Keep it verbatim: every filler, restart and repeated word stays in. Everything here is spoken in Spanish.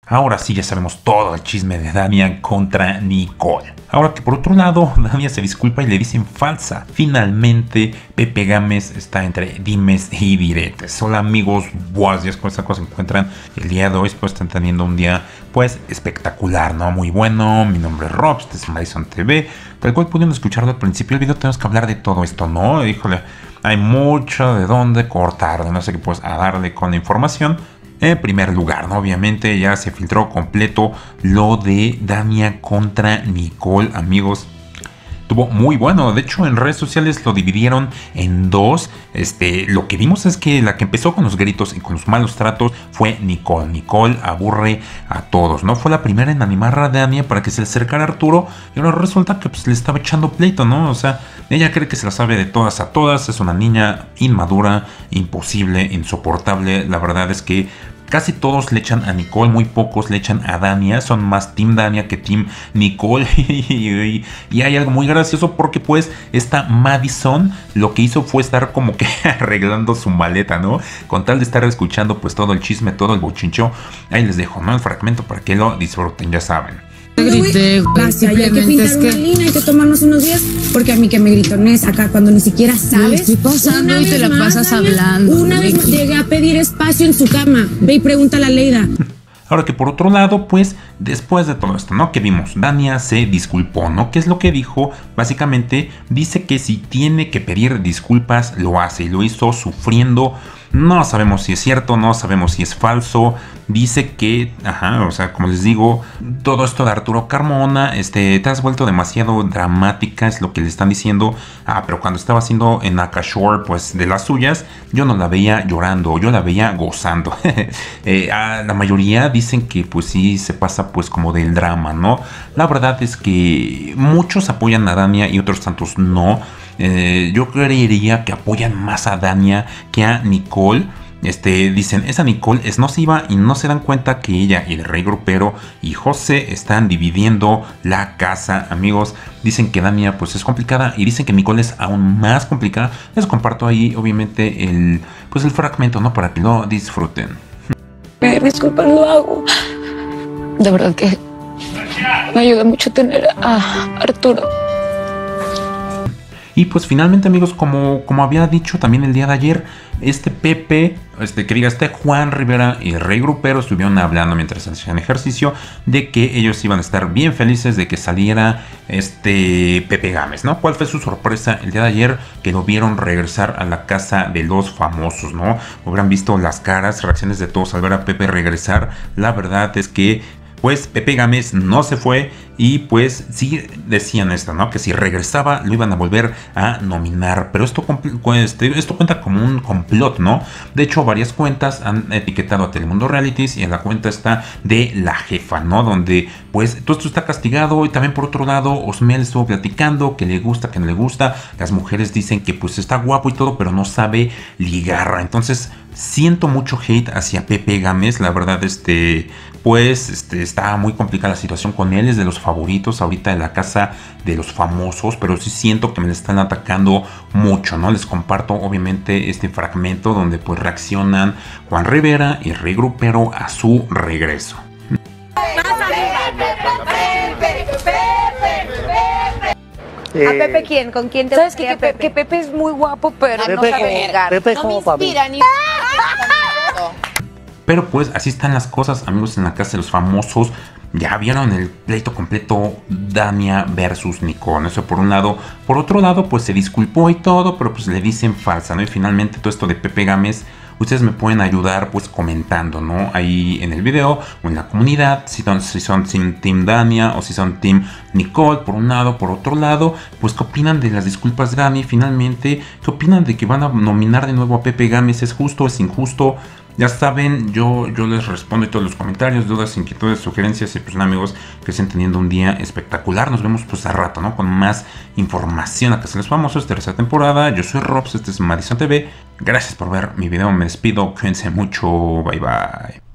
Ahora sí ya sabemos todo el chisme de Dania contra Nicole. Ahora que por otro lado, Dania se disculpa y le dicen falsa. Finalmente, Pepe Gámez está entre dimes y diretes. Hola amigos, buenos días, con esta cosa se encuentran el día de hoy. Pues están teniendo un día pues espectacular, ¿no? Muy bueno. Mi nombre es Rob, este es Madison T V. Tal cual pudieron escucharlo al principio del video, tenemos que hablar de todo esto, ¿no? Híjole, hay mucho de dónde cortar, de no sé qué, pues a darle con la información. En primer lugar, ¿no? Obviamente ya se filtró completo lo de Dania contra Nicole, amigos. Estuvo muy bueno, de hecho en redes sociales lo dividieron en dos. Este, lo que vimos es que la que empezó con los gritos y con los malos tratos fue Nicole. Nicole aburre a todos, ¿no? Fue la primera en animar a Dania para que se le acercara a Arturo y ahora resulta que pues, le estaba echando pleito, ¿no? O sea, ella cree que se la sabe de todas a todas, es una niña inmadura, imposible, insoportable. La verdad es que casi todos le echan a Nicole, muy pocos le echan a Dania, son más Team Dania que Team Nicole. y, y hay algo muy gracioso porque pues esta Madison lo que hizo fue estar como que arreglando su maleta, ¿no? Con tal de estar escuchando pues todo el chisme, todo el bochincho. Ahí les dejo, ¿no? El fragmento para que lo disfruten, ya saben. Grité, basta, hay que pintar una línea, hay que tomarnos unos días, porque a mí que me gritones acá cuando ni siquiera sabes. Estoy pasando y te la pasas hablando. Una vez llegué a pedir espacio en su cama. Ve y pregúntale a Leida. Ahora que por otro lado, pues después de todo esto, ¿no? Que vimos, Dania se disculpó, ¿no? ¿Qué es lo que dijo? Básicamente dice que si tiene que pedir disculpas, lo hace y lo hizo sufriendo. No sabemos si es cierto, no sabemos si es falso. Dice que, ajá, o sea, como les digo, todo esto de Arturo Carmona, este, te has vuelto demasiado dramática, es lo que le están diciendo. Ah, pero cuando estaba haciendo en Akashore, pues de las suyas, yo no la veía llorando, yo la veía gozando. eh, ah, la mayoría dicen que pues sí se pasa pues como del drama, ¿no? La verdad es que muchos apoyan a Dania y otros tantos no. Eh, yo creería que apoyan más a Dania que a Nicole. Este, dicen, esa Nicole es nociva y no se dan cuenta que ella y el rey grupero y José están dividiendo la casa, amigos. Dicen que Dania pues es complicada y dicen que Nicole es aún más complicada. Les comparto ahí obviamente el, pues el fragmento, ¿no? Para que lo disfruten. Me disculpan, lo hago. De verdad que me ayuda mucho tener a Arturo. Y pues finalmente, amigos, como, como había dicho también el día de ayer, este Pepe, este que diga, este Juan Rivera y el rey grupero estuvieron hablando mientras hacían ejercicio de que ellos iban a estar bien felices de que saliera este Pepe Gámez, ¿no? ¿Cuál fue su sorpresa el día de ayer? Que lo vieron regresar a la casa de los famosos, ¿no? Hubieran visto las caras, reacciones de todos al ver a Pepe regresar. La verdad es que pues Pepe Gámez no se fue y pues sí decían esto, ¿no? Que si regresaba lo iban a volver a nominar. Pero esto, esto cuenta como un complot, ¿no? De hecho, varias cuentas han etiquetado a Telemundo Realities y en la cuenta está de La Jefa, ¿no? Donde pues todo esto está castigado y también por otro lado Osmel estuvo platicando que le gusta, que no le gusta. Las mujeres dicen que pues está guapo y todo, pero no sabe ligar. Entonces siento mucho hate hacia Pepe Gámez, la verdad, este, pues este, está muy complicada la situación con él, es de los favoritos ahorita de la casa de los famosos, pero sí siento que me le están atacando mucho, ¿no? Les comparto obviamente este fragmento donde pues reaccionan Juan Rivera y Rey Grupero a su regreso. ¿A Pepe quién? ¿Con quién te ¿Sabes que, gustaría que, Pepe? que Pepe es muy guapo, pero Pepe, no sabe ligar? Pepe No como me inspira ni... Pero pues así están las cosas, amigos, en la casa de los famosos. Ya vieron el pleito completo Dania versus Nicole, eso por un lado. Por otro lado, pues se disculpó y todo, pero pues le dicen falsa, ¿no? Y finalmente todo esto de Pepe Gámez, ustedes me pueden ayudar pues comentando, ¿no? Ahí en el video o en la comunidad, si son, si son Team Dania o si son Team Nicole, por un lado, por otro lado, pues qué opinan de las disculpas de Dania. Finalmente, ¿qué opinan de que van a nominar de nuevo a Pepe Gámez? ¿Es justo? ¿Es injusto? Ya saben, yo, yo les respondo en todos los comentarios, dudas, inquietudes, sugerencias y pues nada, amigos, que estén teniendo un día espectacular. Nos vemos pues a rato, ¿no? Con más información a Casa de los Famosos, tercera temporada. Yo soy Robs, este es Madison T V. Gracias por ver mi video, me despido, cuídense mucho, bye bye.